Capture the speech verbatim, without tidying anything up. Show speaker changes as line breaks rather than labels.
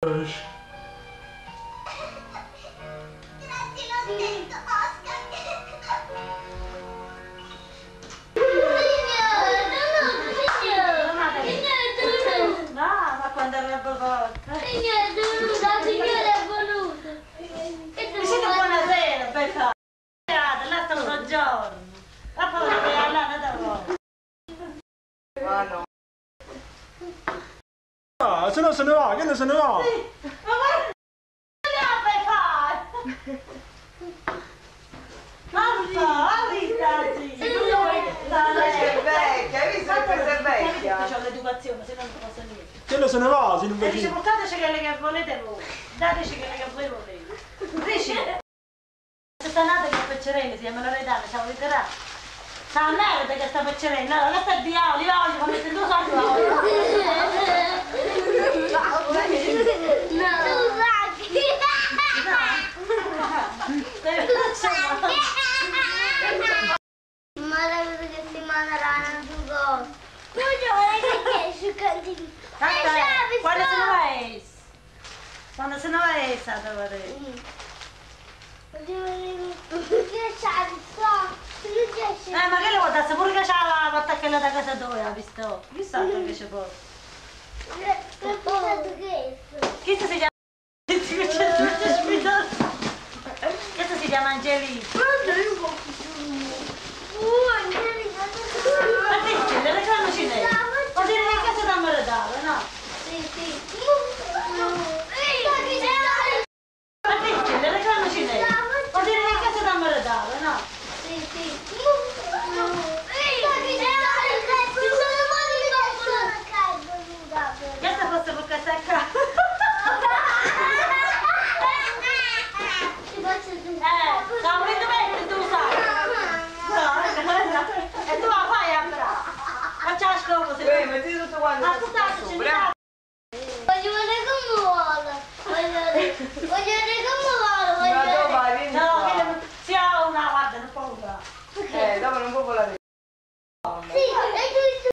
Ah, se no se ne va, che ne se ne va?
Sì. Ma guarda, mamma, sì. Se non vuoi
è vecchia, hai visto che questa è vecchia?
C'ho l'educazione, se no non posso niente.
Che ne se ne va, se non
E
vedi?
dice, portateci quelle che volete voi, dateci quelle che voi volete. Dici, se sta nata che peccerelle, si chiama Loredana, ciao Loredana. Sta merda che sta peccerelle, no, questa è diavolo, io voglio, ma mette due soldi la voglio. Quando se ne va es? Quando se ne va es a dove? Eh, ma che le vuoi dare? Pure che c'ha la battacchella da casa tua, ha visto? Chissà che c'è poi. Chi si chiama? Questo si chiama Angelina. Ma dici, le reclamo cinese? Vuol dire che casa da Moradale, no?
Sì, sì.
Ma dici, le reclamo cinese? Vuol dire che casa da Moradale, no?
Sì, sì.
Questa forse può secca. Eh, stavo vedendo bene, tu sai. E tu la fai a bravo. Faccia la scopo, se
Beh, metti tutto quanto.
Ma tu stai